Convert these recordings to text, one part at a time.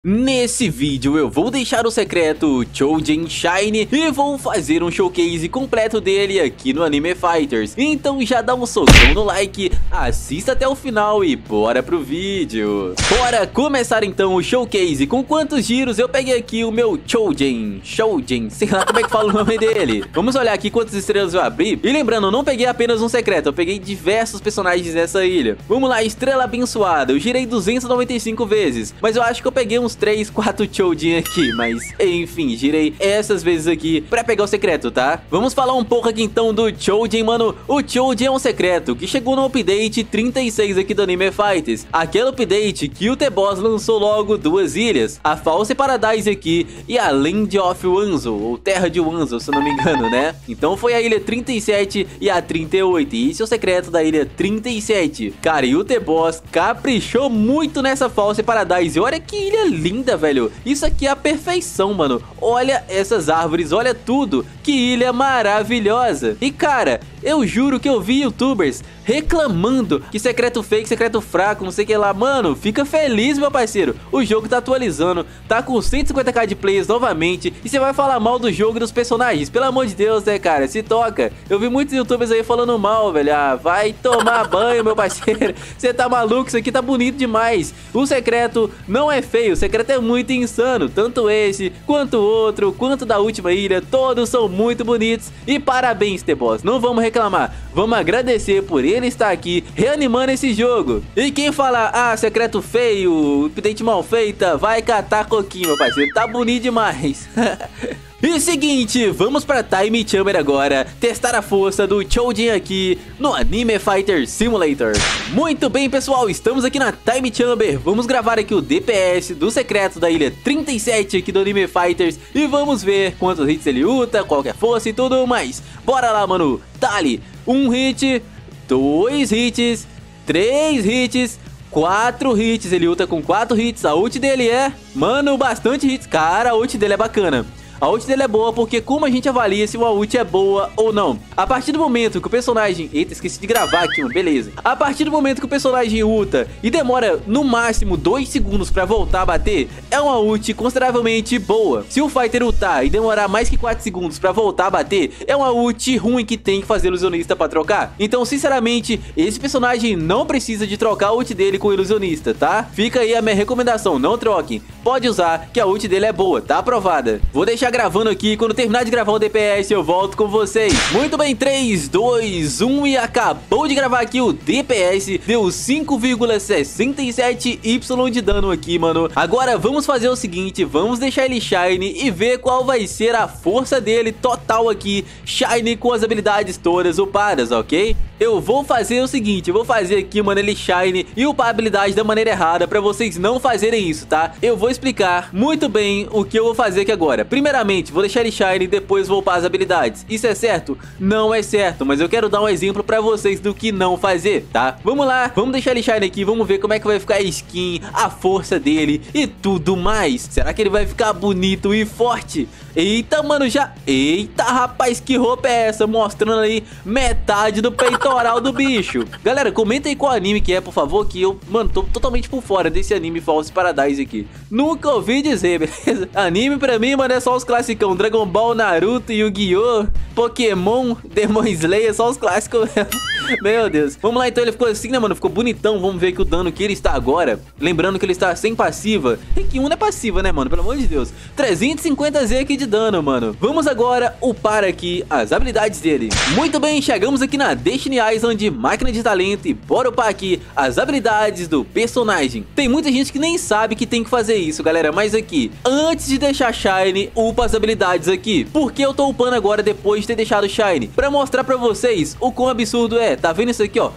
Nesse vídeo eu vou deixar o secreto Choujin Shine e vou fazer um showcase completo dele aqui no Anime Fighters. Então já dá um socão no like, assista até o final e bora pro vídeo. Bora começar então o showcase. Com quantos giros eu peguei aqui o meu Choujin, sei lá como é que fala o nome dele. Vamos olhar aqui quantas estrelas eu abri. E lembrando, eu não peguei apenas um secreto, eu peguei diversos personagens nessa ilha. Vamos lá, estrela abençoada, eu girei 295 vezes, mas eu acho que eu peguei uns 3, 4 Choujin aqui, mas enfim, girei essas vezes aqui pra pegar o secreto, tá? Vamos falar um pouco aqui então do Choujin, mano. O Choujin é um secreto que chegou no update 36 aqui do Anime Fighters. Aquele update que o The-Boss lançou logo duas ilhas, a False Paradise aqui e a Land of Wanzo, ou Terra de Wanzo, se eu não me engano, né? Então foi a ilha 37 e a 38, e esse é o secreto da ilha 37. Cara, e o The-Boss caprichou muito nessa False Paradise. Olha que ilha linda, velho. Isso aqui é a perfeição, mano. Olha essas árvores, olha tudo. Que ilha maravilhosa. E cara, eu juro que eu vi youtubers reclamando que secreto fake, secreto fraco, não sei o que lá. Mano, fica feliz, meu parceiro. O jogo tá atualizando, tá com 150k de players novamente, e você vai falar mal do jogo e dos personagens? Pelo amor de Deus, né, cara? Se toca. Eu vi muitos youtubers aí falando mal, velho. Ah, vai tomar banho, meu parceiro. Você tá maluco? Isso aqui tá bonito demais. O secreto não é feio, o secreto é muito insano. Tanto esse, quanto o outro, quanto da última ilha, todos são muito bonitos. E parabéns, The-Boss. Não vamos reclamar, vamos agradecer por ele estar aqui reanimando esse jogo. E quem falar, ah, secreto feio, update mal feita, vai catar coquinho, meu parceiro. Tá bonito demais. E seguinte, vamos pra Time Chamber agora, testar a força do Choujin aqui no Anime Fighter Simulator. Muito bem, pessoal, estamos aqui na Time Chamber. Vamos gravar aqui o DPS do secreto da ilha 37 aqui do Anime Fighters e vamos ver quantos hits ele luta, qual que é a força e tudo mais. Bora lá, mano. Dali, 1 hit, 2 hits, 3 hits, 4 hits. Ele luta com 4 hits. A ult dele é, mano, bastante hits. Cara, a ult dele é bacana. A ult dele é boa porque como a gente avalia se uma ult é boa ou não? A partir do momento que o personagem... Eita, esqueci de gravar aqui, mano. Beleza. A partir do momento que o personagem ulta e demora no máximo 2 segundos pra voltar a bater, é uma ult consideravelmente boa. Se o fighter ultar e demorar mais que 4 segundos pra voltar a bater, é uma ult ruim que tem que fazer ilusionista pra trocar. Então, sinceramente, esse personagem não precisa de trocar a ult dele com o ilusionista, tá? Fica aí a minha recomendação, não troquem. Pode usar, que a ult dele é boa, tá aprovada. Vou deixar gravando aqui, quando terminar de gravar o DPS eu volto com vocês. Muito bem, 3, 2, 1 e acabou de gravar aqui o DPS, deu 5,67Y de dano aqui, mano. Agora vamos fazer o seguinte, vamos deixar ele Shine e ver qual vai ser a força dele total aqui, Shine com as habilidades todas upadas, ok? Eu vou fazer o seguinte, eu vou fazer aqui, mano, ele Shine e upar a habilidade da maneira errada pra vocês não fazerem isso, tá? Eu vou explicar muito bem o que eu vou fazer aqui agora. Primeiramente, vou deixar ele Shine e depois vou upar as habilidades. Isso é certo? Não é certo, mas eu quero dar um exemplo pra vocês do que não fazer, tá? Vamos lá, vamos deixar ele Shine aqui, vamos ver como é que vai ficar a skin, a força dele e tudo mais. Será que ele vai ficar bonito e forte? Eita, mano, já... Eita, rapaz, que roupa é essa? Mostrando aí metade do peitoral do bicho. Galera, comenta aí qual anime que é, por favor, que eu, mano, tô totalmente por fora desse anime False Paradise aqui. Nunca ouvi dizer, beleza? Anime pra mim, mano, é só os classicão. Dragon Ball, Naruto, Yu-Gi-Oh!, Pokémon, Demon Slayer, só os clássicos mesmo. Meu Deus. Vamos lá, então, ele ficou assim, né, mano? Ficou bonitão. Vamos ver aqui o dano que ele está agora. Lembrando que ele está sem passiva. Rank 1 não é passiva, né, mano? Pelo amor de Deus. 350Z aqui de dano, mano. Vamos agora upar aqui as habilidades dele. Muito bem, chegamos aqui na Destiny Island, máquina de talento, e bora upar aqui as habilidades do personagem. Tem muita gente que nem sabe que tem que fazer isso, galera, mas aqui, antes de deixar Shine, upa as habilidades aqui. Porque eu tô upando agora depois de ter deixado Shine? Pra mostrar pra vocês o quão absurdo é. Tá vendo isso aqui, ó?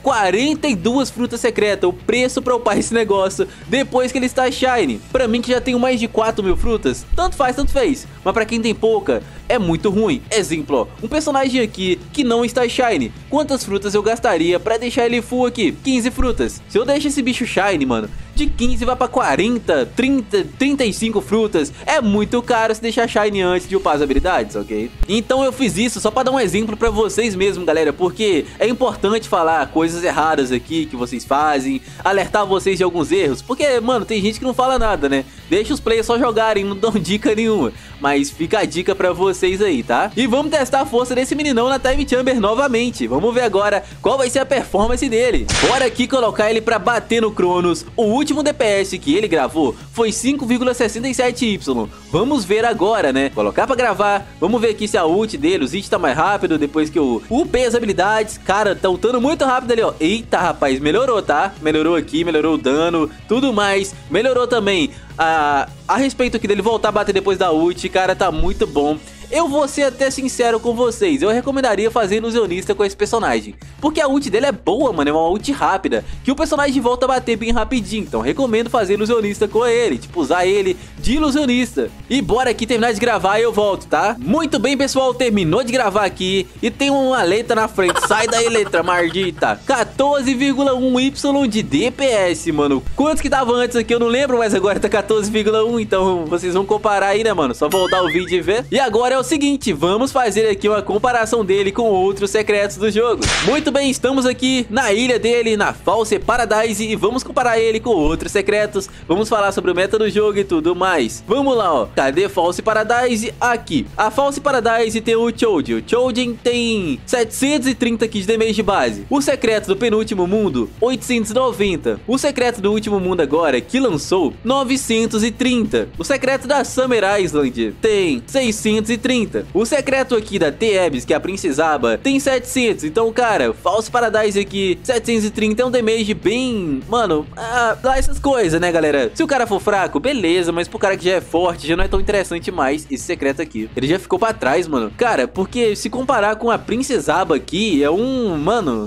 42 frutas secretas, o preço pra upar esse negócio depois que ele está Shine. Pra mim que já tenho mais de 4.000 frutas, tanto faz, tanto fez. Mas pra quem tem pouca, é muito ruim. Exemplo, ó, um personagem aqui que não está Shine. Quantas frutas eu gastaria pra deixar ele full aqui? 15 frutas. Se eu deixo esse bicho Shine, mano, de 15 vai pra 40, 30, 35 frutas. É muito caro se deixar Shine antes de upar as habilidades, ok? Então eu fiz isso só pra dar um exemplo pra vocês mesmo, galera, porque é importante falar coisas erradas aqui que vocês fazem, alertar vocês de alguns erros, porque, mano, tem gente que não fala nada, né? deixa os players só jogarem, não dão dica nenhuma. Mas fica a dica pra vocês aí, tá? E vamos testar a força desse meninão na Time Chamber novamente. Vamos ver agora qual vai ser a performance dele. Bora aqui colocar ele pra bater no Cronos. O último DPS que ele gravou foi 5,67Y. Vamos ver agora, né? Colocar pra gravar. Vamos ver aqui se a ult dele, os hits tá mais rápido depois que eu upei as habilidades. Cara, tá ultando muito rápido ali, ó. Eita, rapaz, melhorou, tá? Melhorou aqui, melhorou o dano, tudo mais. Melhorou também a respeito aqui dele voltar a bater depois da ult. Cara, tá muito bom. Eu vou ser até sincero com vocês, eu recomendaria fazer ilusionista com esse personagem, porque a ult dele é boa, mano, é uma ult rápida, que o personagem volta a bater bem rapidinho, então recomendo fazer ilusionista com ele, tipo, usar ele de ilusionista. E bora aqui terminar de gravar e eu volto, tá? Muito bem, pessoal, terminou de gravar aqui e tem uma letra na frente, sai daí, letra maldita. 14,1Y de DPS, mano. Quantos que tava antes aqui, eu não lembro, mas agora tá 14,1, então vocês vão comparar aí, né, mano? Só voltar o vídeo e ver. E agora é o seguinte, vamos fazer aqui uma comparação dele com outros secretos do jogo. Muito bem, estamos aqui na ilha dele, na False Paradise, e vamos comparar ele com outros secretos. Vamos falar sobre o meta do jogo e tudo mais. Vamos lá, ó. Cadê False Paradise? Aqui. A False Paradise tem o Choujin. O Choujin tem 730 kills de damage de base. O secreto do penúltimo mundo, 890. O secreto do último mundo agora, que lançou, 930. O secreto da Summer Island tem 630. O secreto aqui da T-Ebs, que é a Princesaba, tem 700. Então, cara, False Paradise aqui, 730 é um damage bem... Mano, lá essas coisas, né, galera? Se o cara for fraco, beleza, mas pro cara que já é forte, já não é tão interessante mais esse secreto aqui. Ele já ficou pra trás, mano. Cara, porque se comparar com a Princesaba aqui, é um... Mano...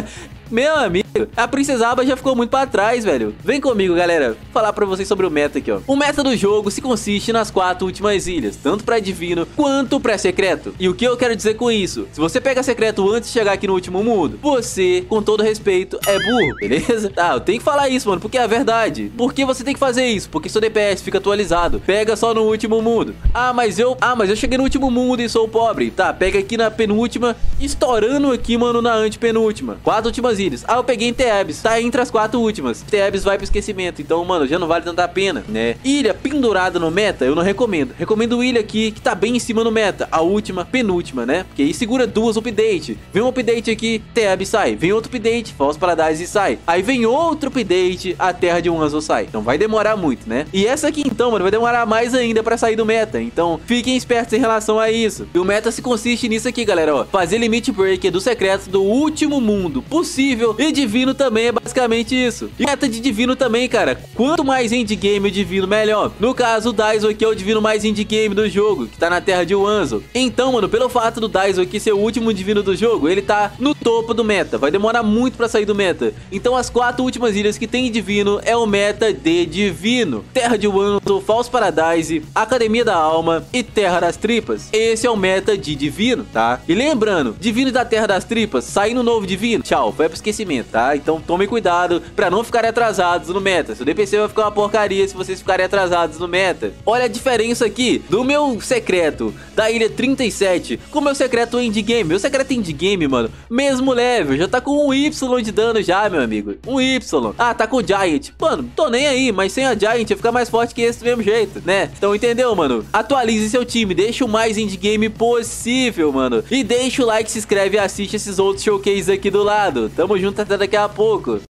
Meu amigo, a Princesaba já ficou muito pra trás, velho. Vem comigo, galera, vou falar pra vocês sobre o meta aqui, ó. O meta do jogo se consiste nas 4 últimas ilhas, tanto pra divino quanto pra secreto. E o que eu quero dizer com isso? Se você pega secreto antes de chegar aqui no último mundo, você, com todo respeito, é burro, beleza? Tá, eu tenho que falar isso, mano, porque é a verdade. Por que você tem que fazer isso? Porque seu DPS fica atualizado. Pega só no último mundo. Mas eu cheguei no último mundo e sou pobre. Tá, pega aqui na penúltima, estourando aqui, mano, na antepenúltima. 4 últimas ilhas. Eu peguei em T-Ebs, tá entre as 4 últimas. T-Ebs vai pro esquecimento, então, mano, já não vale tanta pena, né? Ilha pendurada no meta, eu não recomendo. Recomendo ilha aqui, que tá bem em cima no meta. A última, penúltima, né? Porque aí segura 2 update. Vem um update aqui, T-Ebs sai. Vem outro update, False Paradise sai. Aí vem outro update, a Terra de Wanzo sai. Então vai demorar muito, né? E essa aqui, então, mano, vai demorar mais ainda pra sair do meta. Então, fiquem espertos em relação a isso. E o meta se consiste nisso aqui, galera, ó. Fazer limit break do secreto do último mundo possível. E divino também é basicamente isso. E meta de divino também, cara. Quanto mais endgame o divino, melhor. No caso, o Daiso aqui é o divino mais endgame do jogo, que tá na Terra de Wanzo. Então, mano, pelo fato do Daiso aqui ser o último divino do jogo, ele tá no topo do meta. Vai demorar muito pra sair do meta. Então, as 4 últimas ilhas que tem divino é o meta de divino. Terra de Wanzo, False Paradise, Academia da Alma e Terra das Tripas. Esse é o meta de divino, tá? E lembrando, divino da Terra das Tripas, saindo novo divino, tchau, vai pro esquecimento, tá? Então tomem cuidado pra não ficarem atrasados no meta. Seu DPC vai ficar uma porcaria se vocês ficarem atrasados no meta. Olha a diferença aqui do meu secreto da ilha 37 com o meu secreto endgame. Meu secreto endgame, mano, mesmo level, já tá com um Y de dano já, meu amigo. Um Y. Tá com o Giant. Mano, tô nem aí, mas sem a Giant ia ficar mais forte que esse do mesmo jeito, né? Então entendeu, mano? Atualize seu time, deixa o mais endgame possível, mano. E deixa o like, se inscreve e assiste esses outros showcases aqui do lado. Tamo junto até daqui a pouco.